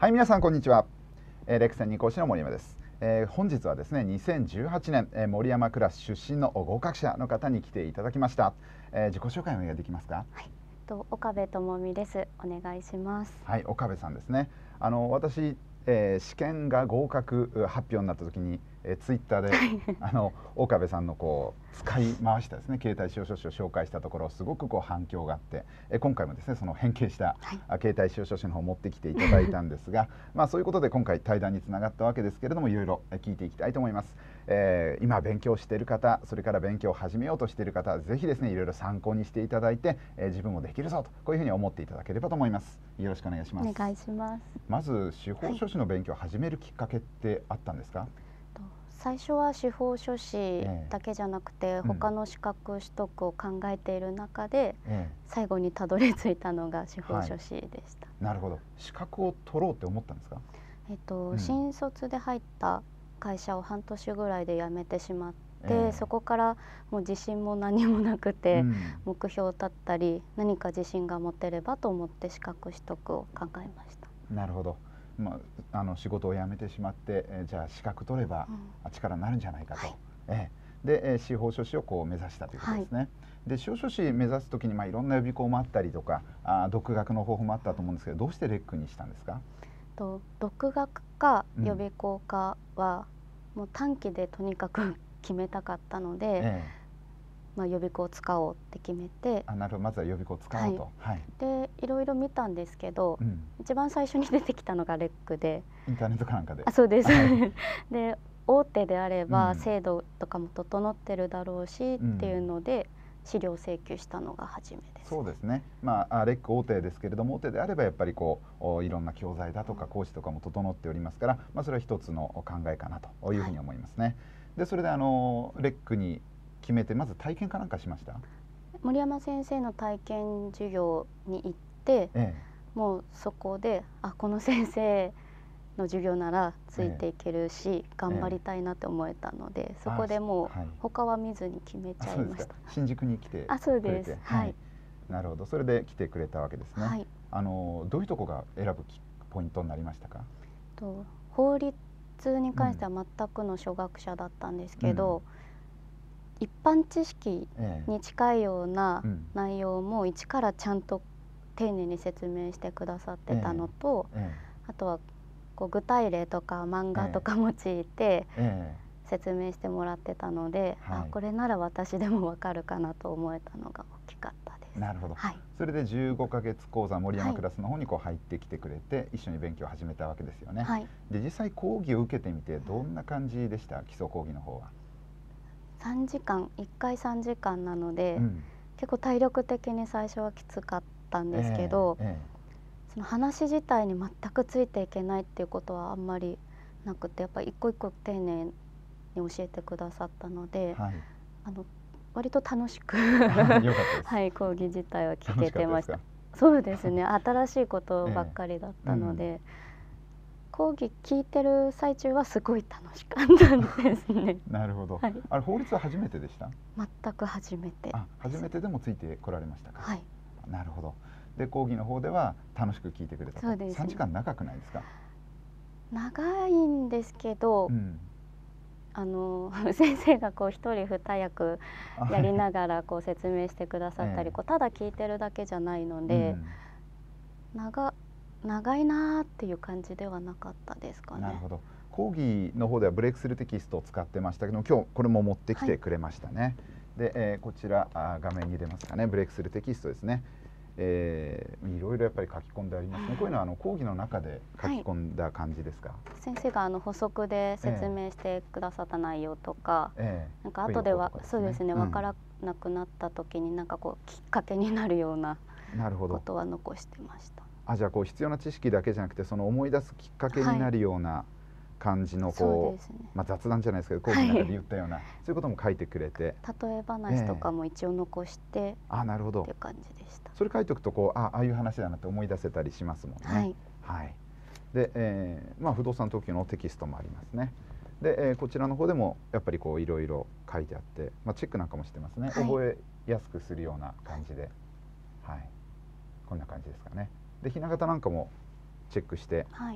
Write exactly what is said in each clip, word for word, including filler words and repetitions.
はい、皆さんこんにちは。えー、レクセンに講師の森山です。えー、本日はですね、にせんじゅうはちねん、えー、森山クラス出身の合格者の方に来ていただきました。えー、自己紹介お願いできますか。 はい、と岡部智美です。お願いします。 はい、岡部さんですね。あの私、えー、試験が合格発表になった時に、えー、ツイッターであの岡部さんのこう使い回したですね携帯使用書士を紹介したところすごくこう反響があって、えー、今回もですねその変形した、はい、携帯使用書士の方を持ってきていただいたんですがまあそういうことで今回対談につながったわけですけれども、いろいろ聞いていきたいと思います。えー、今勉強している方、それから勉強を始めようとしている方、ぜひですねいろいろ参考にしていただいて、えー、自分もできるぞとこういうふうに思っていただければと思います。よろしくお願いします。 お願いします。 まず司法書士の勉強を始めるきっかけってあったんですか。はい、 最初は司法書士だけじゃなくて、えー、他の資格取得を考えている中で、えー、最後にたどり着いたのが司法書士でした。はい、 なるほど。資格を取ろうって思ったんですか。 えっと、うん、新卒で入った会社を半年ぐらいで辞めてしまって、えー、そこからもう自信も何もなくて、うん、目標を立ったり何か自信が持てればと思って資格取得を考えました。 なるほど。まあ、あの仕事を辞めてしまって、えー、じゃあ資格取れば、うん、力になるんじゃないかと、はい、えー、で、えー、司法書士をこう目指したということですね。はい、で司法書士目指す時に、まあ、いろんな予備校もあったりとかあ独学の方法もあったと思うんですけど、どうしてレックにしたんですか。 と独学か予備校かは、うん、もう短期でとにかく決めたかったので、ええ、まあ、予備校を使おうって決めて、 あ、なるほど、まずは予備校を使おうと、 はいはい、でいろいろ見たんですけど、うん、一番最初に出てきたのがレックで、 インターネットかなんかで。 あ、そうです。で大手であれば制度とかも整ってるだろうし、うん、っていうので資料請求したのが初めです、ね。 そうですね。まあレック大手ですけれども、大手であればやっぱりこういろんな教材だとか講師とかも整っておりますから、まあ、それは一つの考えかなというふうに思いますね。はい、でそれであのレックに決めてまず体験かなんかしました。 森山先生の体験授業に行って、ええ、もうそこであこの先生の授業ならついていけるし、ええ、頑張りたいなって思えたので、ええ、そこでもう、はい、他は見ずに決めちゃいました。 新宿に来てくれて。 あ、そうです。はい、はい、 なるほど。それで来てくれたわけですね。はい、あのどういうとこが選ぶポイントになりましたか。 と法律に関しては全くの初学者だったんですけど、うん、一般知識に近いような内容も一からちゃんと丁寧に説明してくださってたのと、ええええ、あとはこう具体例とか漫画とか用いて説明してもらってたので、ええ、あこれなら私でもわかるかなと思えたのが大きかったです。 なるほど、はい、それでじゅうごかげつ講座森山クラスの方にこう入ってきてくれて、はい、一緒に勉強を始めたわけですよね。はい、で実際講義を受けてみてどんな感じでした、基礎講義の方は。 さんじかん、いっかいさんじかんなので、うん、結構体力的に最初はきつかったんですけど、えーえー、その話自体に全くついていけないっていうことはあんまりなくて、やっぱり一個一個丁寧に教えてくださったので、はい、あの割と楽しくはい、講義自体は聞けてました。そうですね、新しいことばっかりだったので、えーうん、講義聞いてる最中はすごい楽しかったんですね。 なるほど。はい、あれ法律は初めてでした？ 全く初めて。 あ、初めてでもついてこられましたか？ はい。 なるほど。で講義の方では楽しく聞いてくれたと。そうですね。さんじかん長くないですか？ 長いんですけど、うん、あの先生がこう一人二役やりながらこう説明してくださったり、こうただ聞いてるだけじゃないので、うん、長長いなーっていう感じではなかったですかね。 なるほど。講義の方ではブレイクスルーテキストを使ってましたけど、今日これも持ってきてくれましたね。はい、で、えー、こちらあ画面に出ますかね。ブレイクスルーテキストですね。えー、いろいろやっぱり書き込んでありますね。こういうのはあの講義の中で書き込んだ感じですか？はい、 先生があの補足で説明してくださった内容とか、えー、なんか後では、ね、そうですね、うん、分からなくなった時になんかこうきっかけになるようなことは残してました。 あ、じゃあこう必要な知識だけじゃなくて、その思い出すきっかけになるような感じのこう、はい、まあ雑談じゃないですけど講義の中で言ったような、はい、そういうことも書いてくれて、 例え話とかも一応残して、えー、あ、なるほどっていう感じでした。 それ書いておくとこう あ, ああいう話だなって思い出せたりしますもんね。はい、はい、で、えーまあ、不動産登記のテキストもありますね。で、えー、こちらの方でもやっぱりこういろいろ書いてあって、まあ、チェックなんかもしてますね。はい、覚えやすくするような感じで、はい、こんな感じですかね。でひな形なんかもチェックして、はい、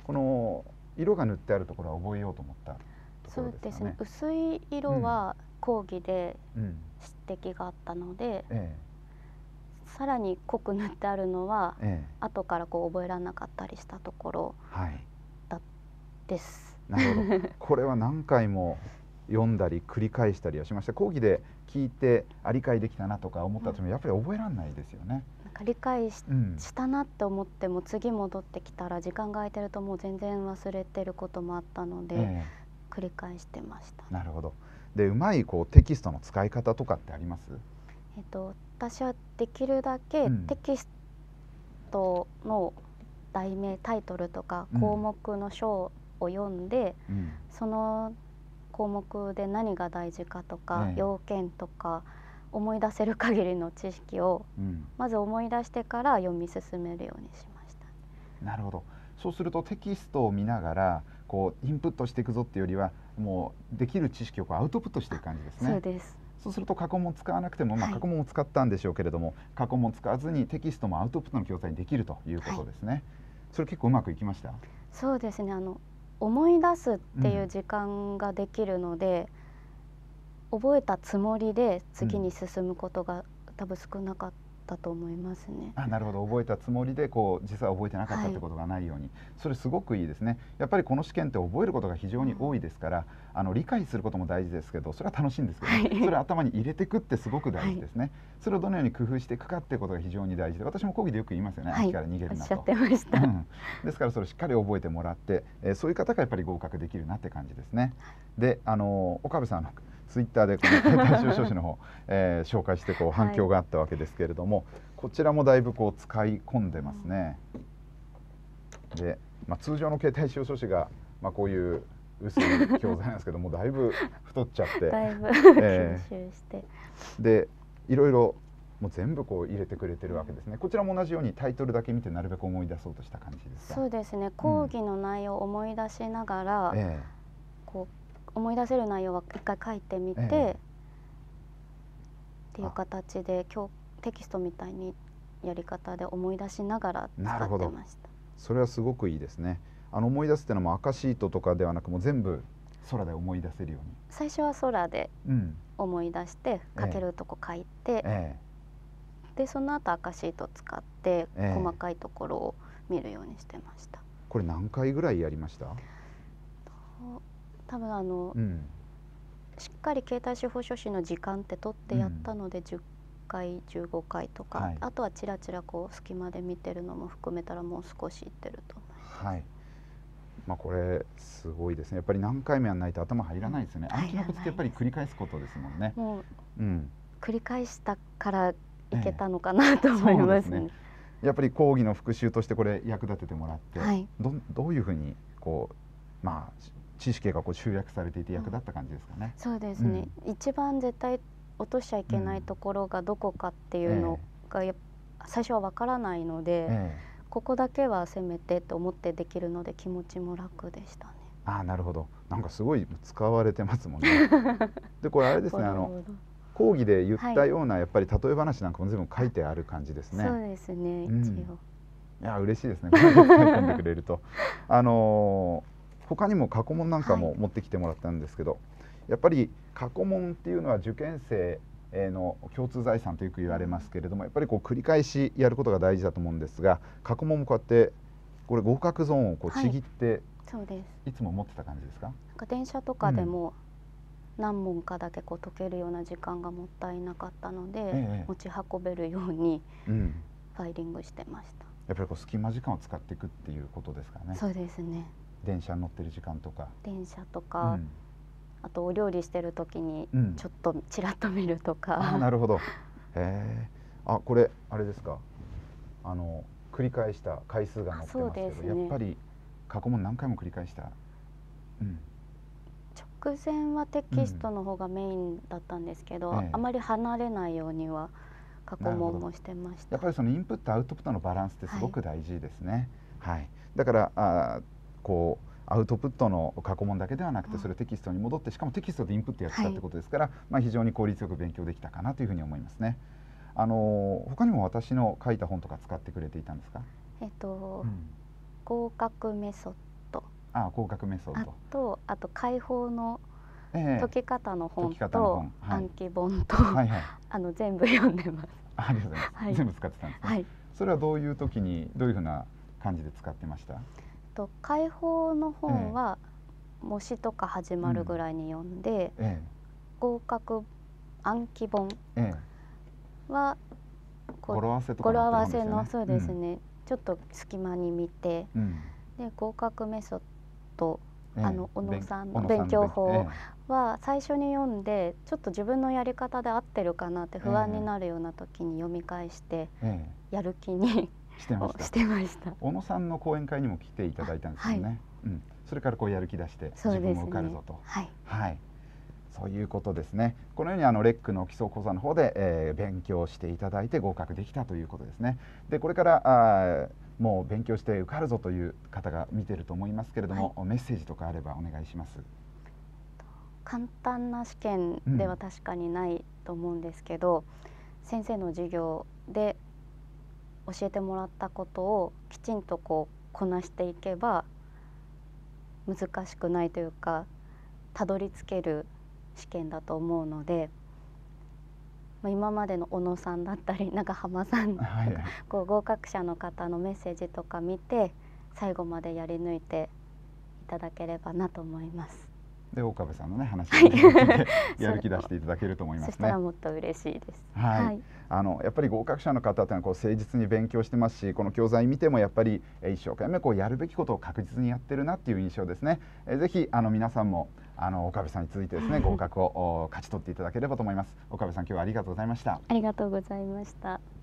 この色が塗ってあるところは覚えようと思ったところですかね。 そうですね。薄い色は講義で指摘があったので、うんええ、さらに濃く塗ってあるのは、ええ、後からこう覚えられなかったりしたところだです。 はい、なるほど。これは何回も読んだり繰り返したりはしました。講義で聞いてあ理解できたなとか思ったともやっぱり覚えられないですよね。 なんか理解 し,、うん、したなって思っても次戻ってきたら時間が空いてるともう全然忘れてることもあったので、えー、繰り返してました、ね。 なるほど。でうまいこうテキストの使い方とかってあります？ えっと私はできるだけテキストの題名、タイトルとか項目の章を読んで、うん、その項目で何が大事かとか、ええ、要件とか思い出せる限りの知識をまず思い出してから読み進めるようにしました。 なるほど。そうするとテキストを見ながらこうインプットしていくぞっていうよりはもうできる知識をこうアウトプットしていく感じですね。 そうです。 そうすると過去問を使わなくても、まあ、過去問を使ったんでしょうけれども、はい、過去問を使わずにテキストもアウトプットの教材にできるということですね、はい、それ結構うまくいきました？ そうですね。あの思い出すっていう時間ができるので、うん、覚えたつもりで次に進むことが多分少なかったと思いますね。 あ、なるほど。覚えたつもりでこう実は覚えてなかったってことがないように、はい、それすごくいいですね。やっぱりこの試験って覚えることが非常に多いですから、うん、あの理解することも大事ですけど、それは楽しいんですけど、ね、はい、それを頭に入れていくってすごく大事ですね、はい、それをどのように工夫していくかっていうことが非常に大事で、私も講義でよく言いますよね、はい、秋から逃げるなと。 おっしゃってました、 うん、ですからそれをしっかり覚えてもらって、えー、そういう方がやっぱり合格できるなって感じですね。で、あの岡部さんのツイッターでこの携帯司書士の方、えー、紹介してこう反響があったわけですけれども、はい、こちらもだいぶこう使い込んでますね。で、まあ、通常の携帯司書士が、まあ、こういう薄い教材なんですけどもだいぶ太っちゃってだいぶえ吸収して、 ー、でいろいろもう全部こう入れてくれてるわけですね。こちらも同じようにタイトルだけ見てなるべく思い出そうとした感じですか？ そうですね。講義の内容を思い出しながら、うん、えー、こう思い出せる内容は一回書いてみて、えー、っていう形で今日テキストみたいにやり方で思い出しながら使ってました。 それはすごくいいですね。あの思い出すっていうのも赤シートとかではなくもう全部空で思い出せるように。 最初は空で思い出して書けるとこ書いて、えー、でその後赤シートを使って細かいところを見るようにしてました。 これ何回ぐらいやりました？ 多分あの、うん、しっかり携帯司法書士の時間って取ってやったので、うん、じゅっかいじゅうごかいとか、はい、あとはちらちらこう隙間で見てるのも含めたらもう少しいってると思います。はい、 まあ、これすごいですね。やっぱり何回もやらないと頭入らないですよね。暗記のコツってやっぱり繰り返すことですもんね。 もう、うん、繰り返したからいけたのかなと思いますね。ええ、ね、 やっぱり講義の復習としてこれ役立ててもらって、はい、ど, どういうふうにこうまあ知識がこう集約されていて役立った感じですかね。 うん、そうですね、うん、一番絶対落としちゃいけないところがどこかっていうのがや、えー、最初はわからないので、えー、ここだけはせめてと思ってできるので気持ちも楽でしたね。 ああ、なるほど。なんかすごい使われてますもんね。でこれあれですね、あの講義で言ったようなやっぱり例え話なんかも全部書いてある感じですね。 そうですね、一応、うん、いや嬉しいですね。これを使い込んでくれるとあのー他にも過去問なんかも持ってきてもらったんですけど、はい、やっぱり過去問っていうのは受験生の共通財産とよく言われますけれども、やっぱりこう繰り返しやることが大事だと思うんですが、過去問もこうやってこれ合格ゾーンをこうちぎって、はい、 そうです。 いつも持ってた感じですか？なんか電車とかでも何問かだけこう解けるような時間がもったいなかったので、ええ、持ち運べるようにファイリングしてました。 やっぱりこう隙間時間を使っていくっていうことですかね。 そうですね。 電車に乗ってる時間とか電車とか、うん、あとお料理してる時にちょっとちらっと見るとか、うん、 あ、なるほど。へえ。あ、これあれですか、あの繰り返した回数が載ってますけど、そうですね、やっぱり過去問何回も繰り返した、 うん、直前はテキストの方がメインだったんですけど、うん、ええ、あまり離れないようには過去問もしてました。 やっぱりそのインプットアウトプットのバランスってすごく大事ですね。はい、はい、だからあこうアウトプットの過去問だけではなくて、それテキストに戻って、しかもテキストでインプットやってたってことですから、はい、まあ非常に効率よく勉強できたかなというふうに思いますね。あの他にも私の書いた本とか使ってくれていたんですか？ えっと、うん、合格メソッあ、合格メソッド。 あとあと解放の解き方の本と暗記本とあの全部読んでます。 ありがとうございます。はい、全部使ってたんですね。はい、それはどういう時にどういうふうな感じで使ってました？ と解放の本は、えー、模試とか始まるぐらいに読んで、うん、えー、合格暗記本は、 えー、語呂合わせとか語呂合わせのそうですね、うん、ちょっと隙間に見て、うん、で合格メソッド、えー、あの小野さんの勉強法は最初に読んでちょっと自分のやり方で合ってるかなって不安になるような時に読み返してやる気にしてました。してました。 小野さんの講演会にも来ていただいたんですよね。はい、うん、それからこうやる気出して自分も受かるぞと。はい、はい、そういうことですね。このようにあのレックの基礎講座の方で、えー、勉強していただいて合格できたということですね。でこれからあもう勉強して受かるぞという方が見てると思いますけれども、はい、メッセージとかあればお願いします。 簡単な試験では確かにないと思うんですけど、うん、先生の授業で教えてもらったことをきちんとこうこなしていけば難しくないというかたどり着ける試験だと思うので、まあ、今までの小野さんだったり長浜さんとか、はい、こう合格者の方のメッセージとか見て最後までやり抜いていただければなと思います。 で岡部さんのね話を聞いてやる気出していただけると思いますね。 そしたらもっと嬉しいです。 はい。はい、あのやっぱり合格者の方というのはこう誠実に勉強してますし、この教材見てもやっぱり一生懸命こうやるべきことを確実にやってるなっていう印象ですね。えぜひあの皆さんもあの岡部さんに続いてですね合格を勝ち取っていただければと思います。岡部さん今日はありがとうございました。 ありがとうございました。